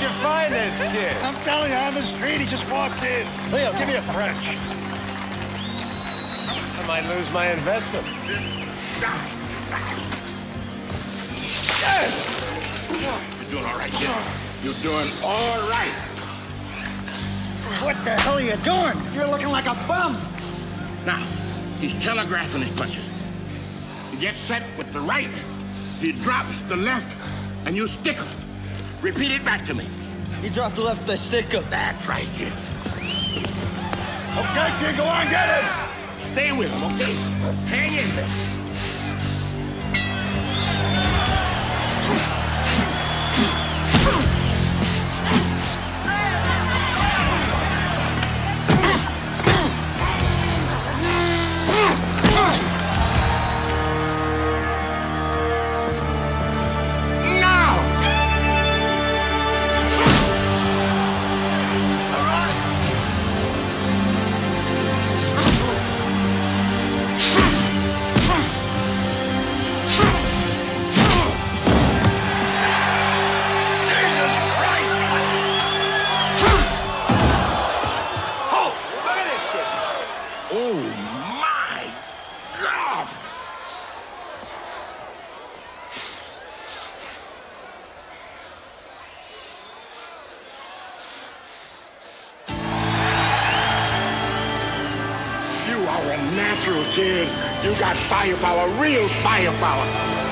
you find this kid? I'm telling you, on the street, he just walked in. Leo, give me a French. I might lose my investment. You're doing all right, kid. You're doing all right. What the hell are you doing? You're looking like a bum. Now, he's telegraphing his punches. He gets set with the right, he drops the left, and you stick him. Repeat it back to me. He dropped the left, I stick him. That's right, kid. Okay, kid, go on, get him. Stay with him, okay? Hang in there. Oh, my God! You are a natural, kid. You got firepower, real firepower.